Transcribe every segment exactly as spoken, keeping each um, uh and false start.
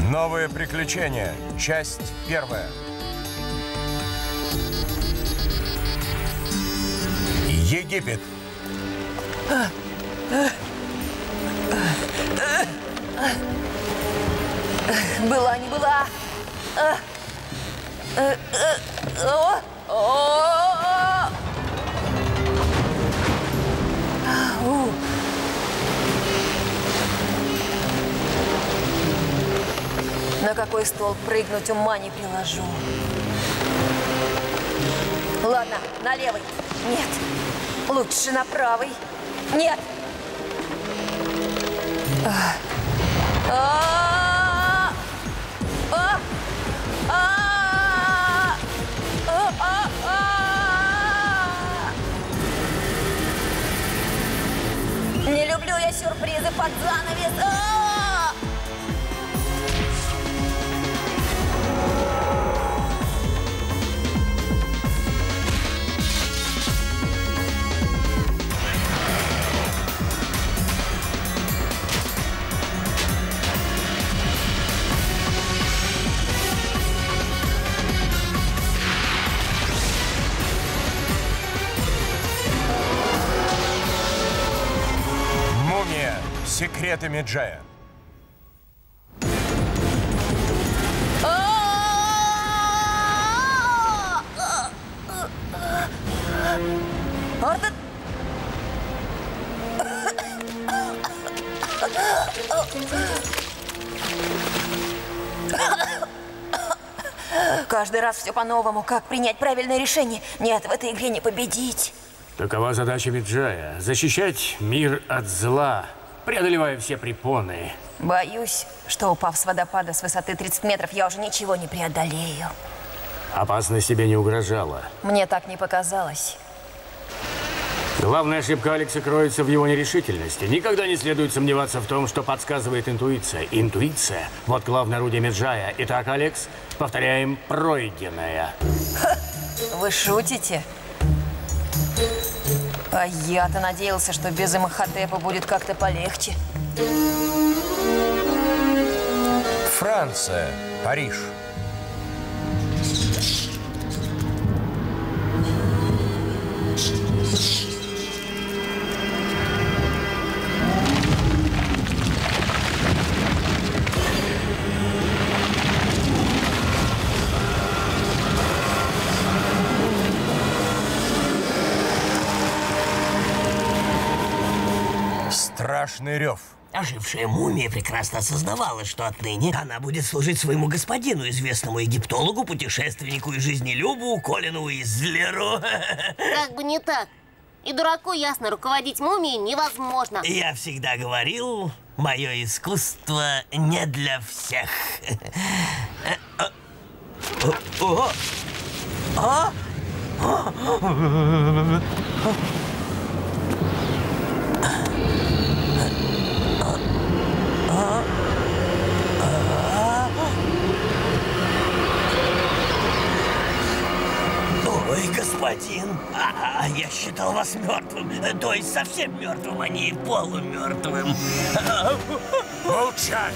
Новые приключения. Часть первая. Египет. Была, не была. На какой стол прыгнуть, ума не приложу. Ладно, на левый. Нет. Лучше на правый. Нет. А. А. А. А. А. А. Не люблю я сюрпризы под занавес. А. Секреты Меджая. Каждый раз все по-новому. Как принять правильное решение? Нет, в этой игре не победить. Такова задача Меджая – защищать мир от зла, преодолевая все препоны. Боюсь, что, упав с водопада с высоты тридцать метров, я уже ничего не преодолею. Опасность тебе не угрожала. Мне так не показалось. Главная ошибка Алекса кроется в его нерешительности. Никогда не следует сомневаться в том, что подсказывает интуиция. Интуиция – вот главное орудие Меджая. Итак, Алекс, повторяем пройденное. Ха, вы шутите? А я-то надеялся, что без Имхотепа будет как-то полегче. Франция. Париж. Страшный рев. Ожившая мумия прекрасно осознавала, что отныне она будет служить своему господину, известному египтологу, путешественнику и жизнелюбу Колину Уизлеру. Как бы не так. И дураку ясно, руководить мумией невозможно. Я всегда говорил, мое искусство не для всех. Ой, господин, а, а я считал вас мертвым, то есть совсем мертвым, а не полумертвым. Молчать!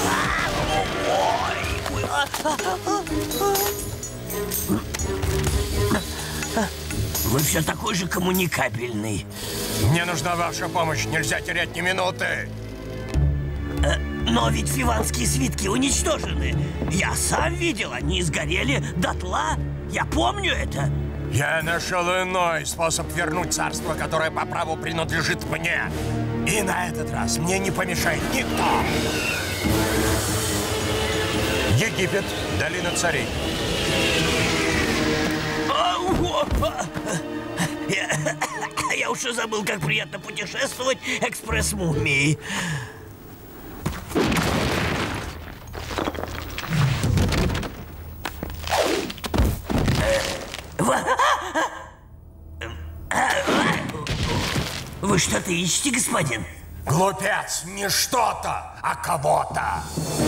Вы все такой же коммуникабельный. Мне нужна ваша помощь, нельзя терять ни минуты. Но ведь фиванские свитки уничтожены. Я сам видел, они сгорели дотла. Я помню это. Я нашел иной способ вернуть царство, которое по праву принадлежит мне. И на этот раз мне не помешает никто. Египет, долина царей. Я, я уже забыл, как приятно путешествовать экспресс-мумией. Вы что-то ищете, господин? Глупец, не что-то, а кого-то.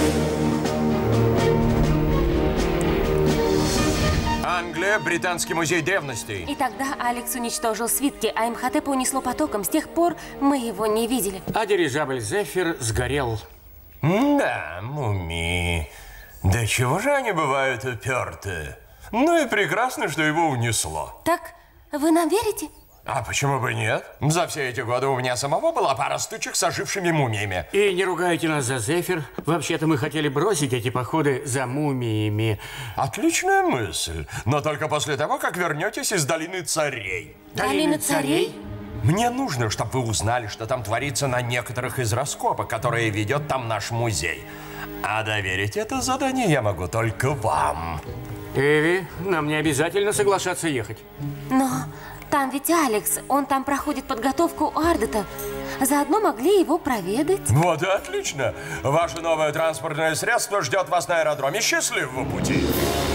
Англия, Британский музей древностей. И тогда Алекс уничтожил свитки, а Имхотепа унесло потоком. С тех пор мы его не видели. А дирижабль «Зефир» сгорел. Да, мумии. Да чего же они бывают упертые? Ну и прекрасно, что его унесло. Так, вы нам верите? А почему бы нет? За все эти годы у меня самого была пара стычек с ожившими мумиями. И не ругайте нас за Зефир. Вообще-то мы хотели бросить эти походы за мумиями. Отличная мысль. Но только после того, как вернетесь из Долины Царей. Долина Царей? Мне нужно, чтобы вы узнали, что там творится на некоторых из раскопок, которые ведет там наш музей. А доверить это задание я могу только вам. Эви, нам не обязательно соглашаться ехать. Но там ведь Алекс, он там проходит подготовку у Ардета. Заодно могли его проведать. Вот и отлично. Ваше новое транспортное средство ждет вас на аэродроме. Счастливого пути.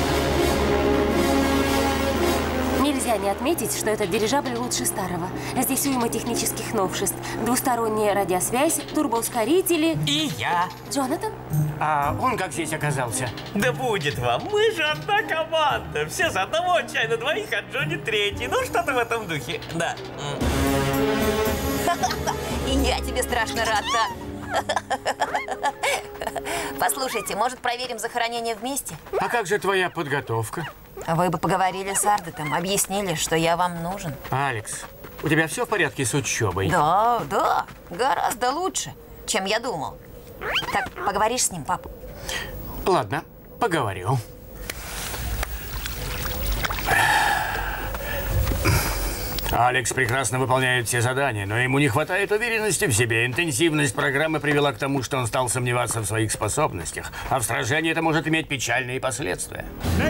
Нельзя не отметить, что этот дирижабль лучше старого. Здесь уйма технических новшеств. Двусторонняя радиосвязь, турбоускорители. И я. Джонатан? А он как здесь оказался? Да будет вам, мы же одна команда. Все за одного, чай на двоих, а Джонни третий. Ну, что-то в этом духе, да. И я тебе страшно рада. Послушайте, может, проверим захоронение вместе? А как же твоя подготовка? Вы бы поговорили с Ардетом, объяснили, что я вам нужен. Алекс, у тебя все в порядке с учебой? Да, да, гораздо лучше, чем я думал. Так, поговоришь с ним, пап? Ладно, поговорю. Алекс прекрасно выполняет все задания, но ему не хватает уверенности в себе. Интенсивность программы привела к тому, что он стал сомневаться в своих способностях. А в сражении это может иметь печальные последствия.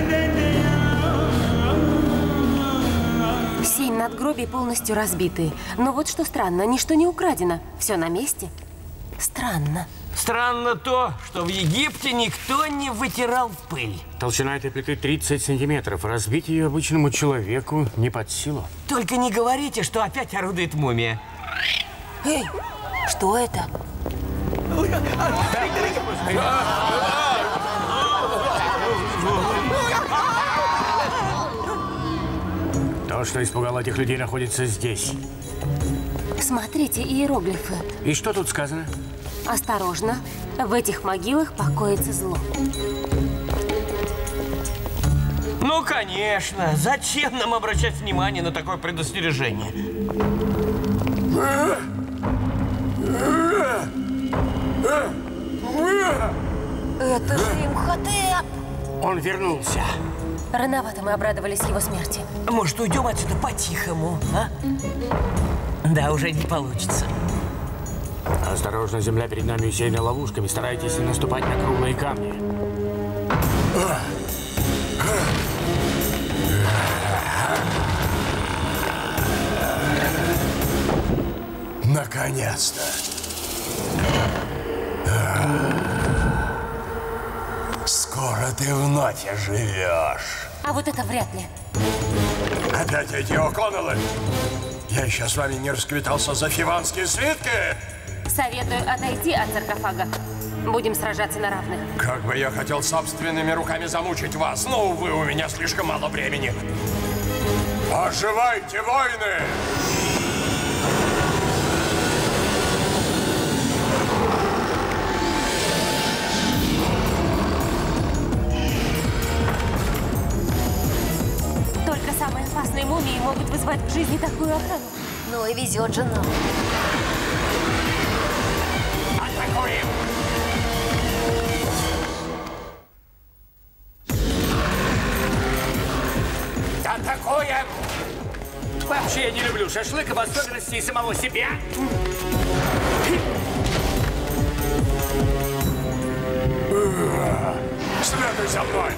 Семь надгробий полностью разбиты. Но вот что странно, ничто не украдено. Все на месте. Странно. Странно то, что в Египте никто не вытирал пыль. Толщина этой плиты тридцать сантиметров. Разбить ее обычному человеку не под силу. Только не говорите, что опять орудует мумия. Эй, что это? То, что испугало этих людей, находится здесь. Смотрите, иероглифы. И что тут сказано? Осторожно, в этих могилах покоится зло. Ну, конечно. Зачем нам обращать внимание на такое предостережение? Это же Имхотеп! Он вернулся. Рановато мы обрадовались его смерти. Может, уйдем отсюда по-тихому, а? Да, уже не получится. Осторожно, земля перед нами усеяна ловушками. Старайтесь не наступать на круглые камни. Наконец-то. Скоро ты вновь оживешь. А вот это вряд ли. Опять эти О'Коннеллы. Я еще с вами не расквитался за фиванские свитки. Советую отойти от саркофага. Будем сражаться на равных. Как бы я хотел собственными руками замучить вас, но, увы, у меня слишком мало времени. Оживайте, воины! Только самые опасные мумии могут вызвать к жизни такую охрану. Ну и везет же нам. Атакуем! Атакуем! Вообще я не люблю шашлык, в особенности и самого себя. Следуй за мной!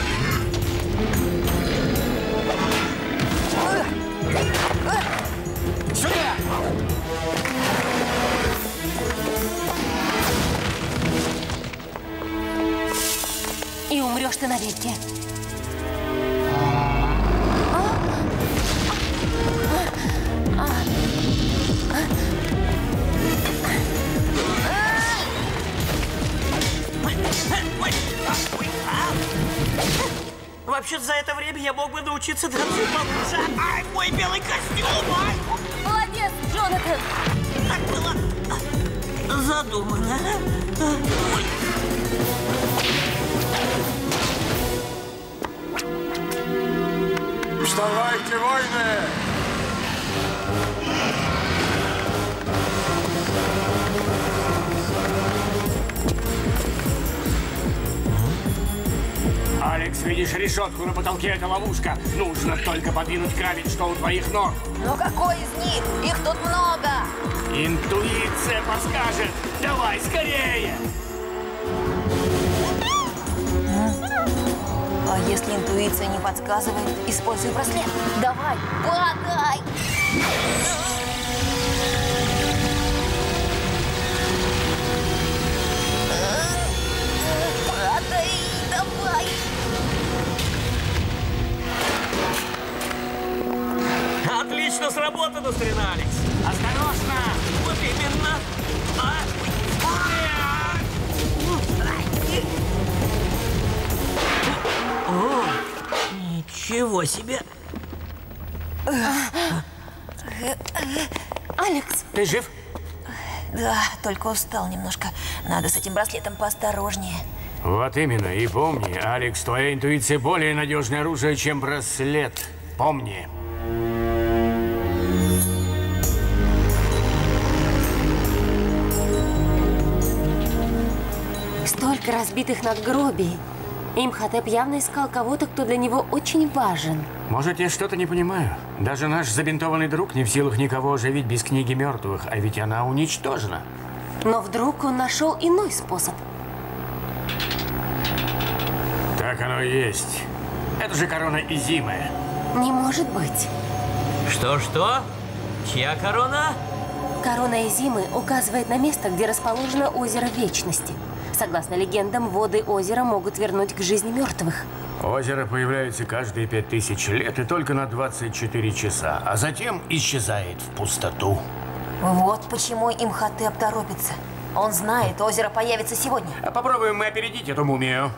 Сюда! И умрешь ты навеки. Вообще-то за это время я мог бы научиться драться получше. Ай, мой белый костюм! Ай! Молодец, Джонатан! Так было. задумано. Вставайте, воины! Алекс, видишь решетку на потолке? Это ловушка. Нужно только подвинуть камень, что у твоих ног. Ну какой из них? Их тут много. Интуиция подскажет. Давай, скорее! А если интуиция не подсказывает, используй браслет. Давай, падай! Падай, давай! Отлично сработано, старина Алекс. Осторожно! Вот именно. А? О, ничего себе. Алекс, Ты жив? Да, только устал немножко. Надо с этим браслетом поосторожнее. Вот именно. И помни, Алекс, твоя интуиция более надежное оружие, чем браслет. Помни. столько разбитых надгробий. Имхотеп явно искал кого-то, кто для него очень важен. Может, я что-то не понимаю. Даже наш забинтованный друг не в силах никого оживить без книги мертвых, а ведь она уничтожена. Но вдруг он нашел иной способ. Так оно и есть. Это же корона Изимы. Не может быть. Что-что? Чья корона? Корона Изимы указывает на место, где расположено озеро Вечности. Согласно легендам, воды озера могут вернуть к жизни мертвых. Озеро появляется каждые пять тысяч лет и только на двадцать четыре часа, а затем исчезает в пустоту. Вот почему Имхотеп торопится. Он знает, озеро появится сегодня. А попробуем мы опередить эту мумию.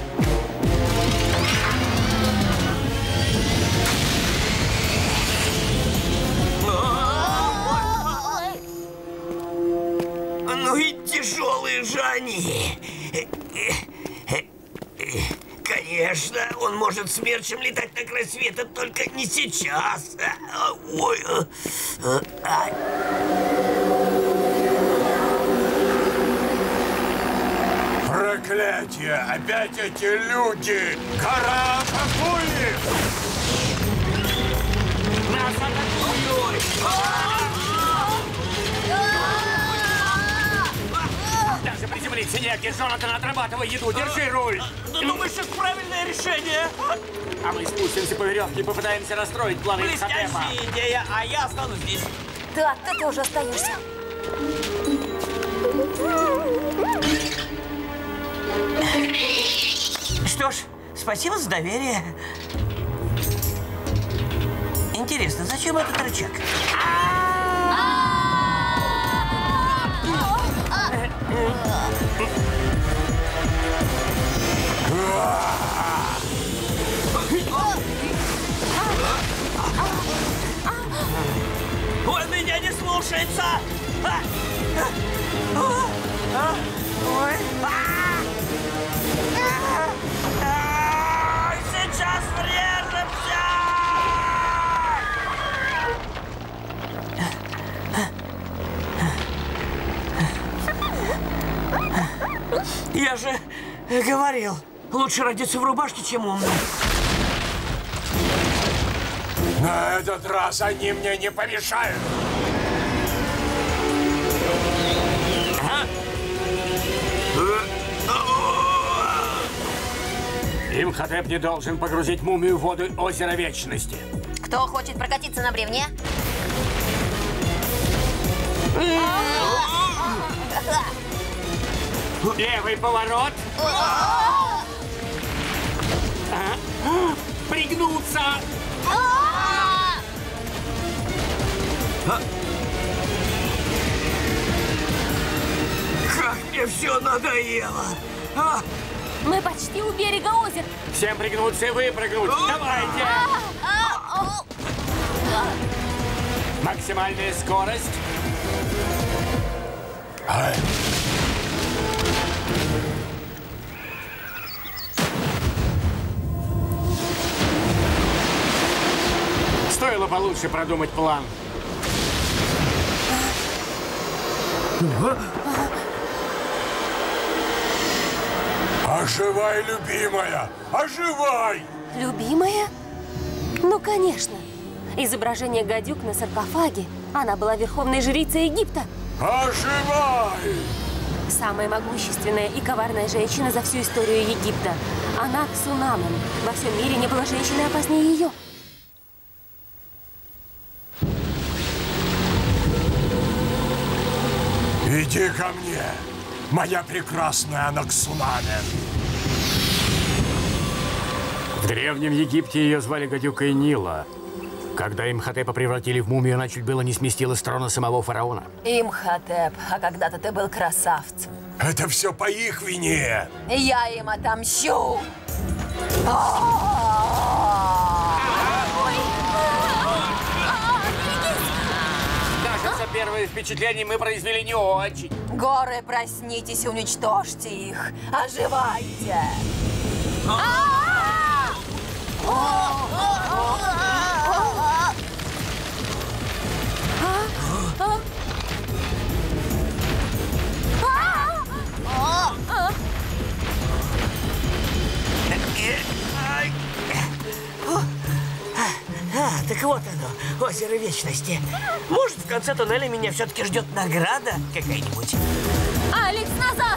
Ну и тяжелые же они. Конечно, он может смерчем летать на край света, только не сейчас. Ой. Проклятие! Опять эти люди! Гора, атакуй! Нас атакуют! Даже приземлиться негде, Джонатан, отрабатывай еду, держи руль! Ты думаешь, это правильное решение? А мы спустимся по веревке и попытаемся расстроить планы Имхотепа. Блестящая идея, а я останусь здесь. Да, ты тоже остаешься. Что ж, спасибо за доверие. Интересно, зачем этот рычаг? Он меня не слушается! А! А! А! Ой! А! А! Сейчас врежемся! Я же говорил, лучше родиться в рубашке, чем умным. На этот раз они мне не помешают. Имхотеп не должен погрузить мумию в воду озера Вечности. Кто хочет прокатиться на бревне? Левый поворот. А? Пригнуться. Как мне все надоело! А? Мы почти у берега озера. Всем пригнуться и выпрыгнуть. Давайте. Максимальная скорость. А? Стоило получше продумать план. Оживай, любимая! Оживай! Любимая? Ну, конечно. Изображение гадюк на саркофаге. Она была верховной жрицей Египта. Оживай! Самая могущественная и коварная женщина за всю историю Египта. Она Ксунамен. Во всем мире не было женщины опаснее ее. Иди ко мне, моя прекрасная Анаксунамен. В Древнем Египте ее звали гадюкой Нила. Когда Имхотепа превратили в мумию, она чуть было не сместила с трона самого фараона. Имхотеп, а когда-то ты был красавцем. Это все по их вине. Я им отомщу. Кажется, первое впечатление мы произвели не очень. Горы, проснитесь, уничтожьте их. Оживайте. А, так вот оно, озеро Вечности. Может, в конце туннеля меня все-таки ждет награда какая-нибудь? Алекс, назад!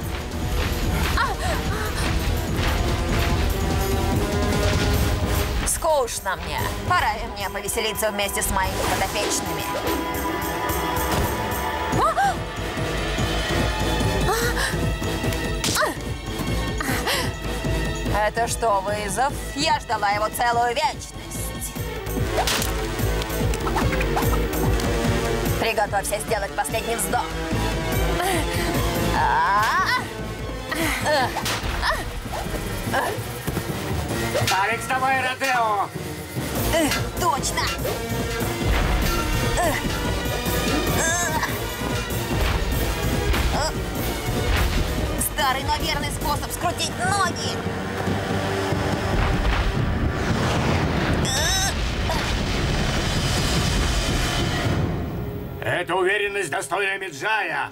Скучно мне. Пора и мне повеселиться вместе с моими подопечными. Это что, вызов? Я ждала его целую вечность. Приготовься сделать последний вздох. Алекс, давай, Родео! Точно! Старый, но верный способ скрутить ноги! Это уверенность, достойная Меджая.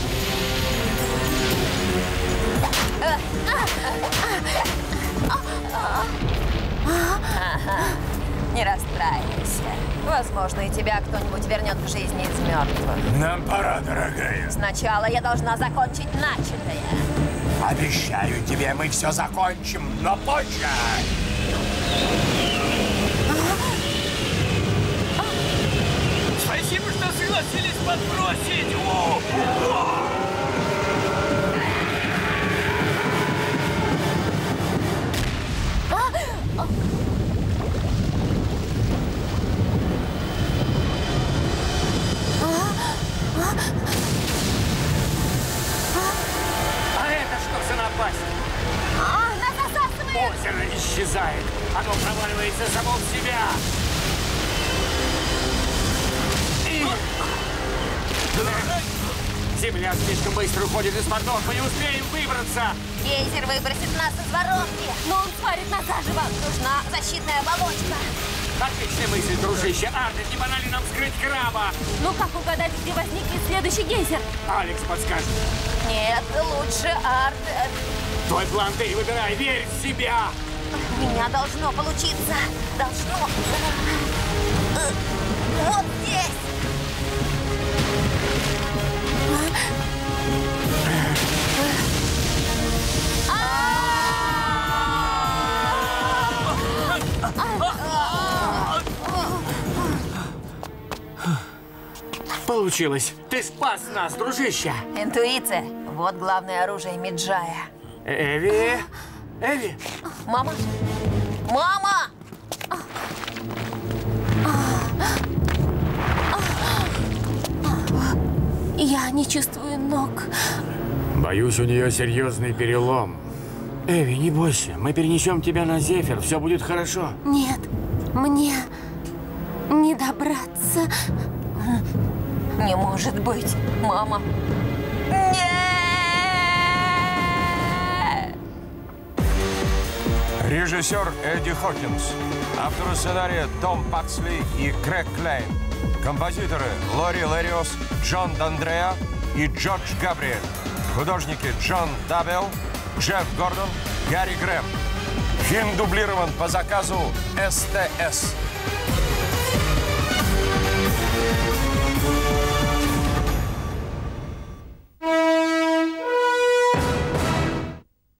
Не расстраивайся. Возможно, и тебя кто-нибудь вернет к жизни из мертвых. Нам пора, дорогая. Сначала я должна закончить начатое. Обещаю тебе, мы все закончим, но позже. Спасибо, что согласились подбросить! О! О! А это что за напасть? Нас засасывает! Озеро исчезает. Оно проваливается само в себя. И... Земля слишком быстро уходит из-под ног. Мы не успеем выбраться. Гейзер выбросит нас из воронки. Но он сварит нас заживо! Нужна защитная оболочка. Отличная мысль, дружище. Арден, не пора ли нам вскрыть краба? Ну как угадать, где возникнет следующий гейзер? Алекс подскажет. Нет, лучше Арден. Твой план ты выбирай. Верь в себя. У меня должно получиться. Должно. Вот здесь. Получилось. Ты спас нас, дружище. Интуиция. Вот главное оружие Меджая. Эви. Эви. Мама? Мама! Я не чувствую ног. Боюсь, у нее серьезный перелом. Эви, не бойся. Мы перенесем тебя на Зефир. Все будет хорошо. Нет, мне не добраться. Не может быть, мама. Нет! Режиссер Эдди Хокинс. Авторы сценария Том Паксли и Крэг Клейн. Композиторы Лори Лэриос, Джон Д'Андреа и Джордж Габриэль. Художники Джон Дабел, Джефф Гордон, Гарри Грэм. Фильм дублирован по заказу эс тэ эс.